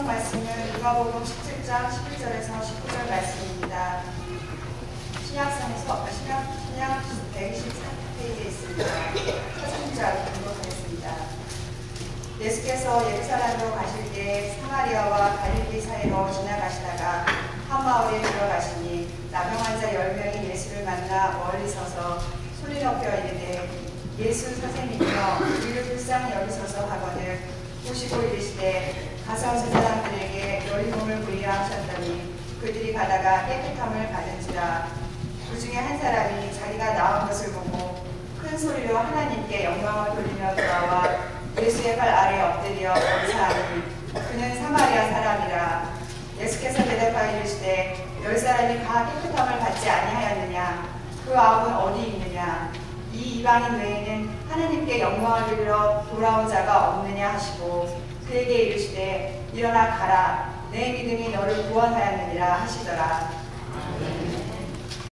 말씀은 누가복음 17장 11절에서 19절 말씀입니다. 신약성에서 신약 123페이지에 있습니다. 사진자 등록하겠습니다. 예수께서 예루살렘으로 가실 때 사마리아와 갈릴리 사이로 지나가시다가 한 마을에 들어가시니 나병 환자 10명이 예수를 만나 멀리 서서 소리 높여 이르되 예수 선생님이여 우리를 불쌍히 여기소서 하거늘 보시고 이르시되 가서 저 사람들에게 너희 몸을 부리라 하셨더니 그들이 가다가 깨끗함을 받은지라. 그 중에 한 사람이 자기가 나은 것을 보고 큰 소리로 하나님께 영광을 돌리며 돌아와 예수의 발 아래 엎드려 감사하니 그는 사마리아 사람이라. 예수께서 대답하여 이르시되 10사람이 다 깨끗함을 받지 아니하였느냐? 그 아홉은 어디 있느냐? 이 이방인 외에는 하나님께 영광을 돌리러 돌아온 자가 없느냐 하시고 그에게 이르시되 일어나 가라 내 믿음이 너를 구원하였느니라 하시더라.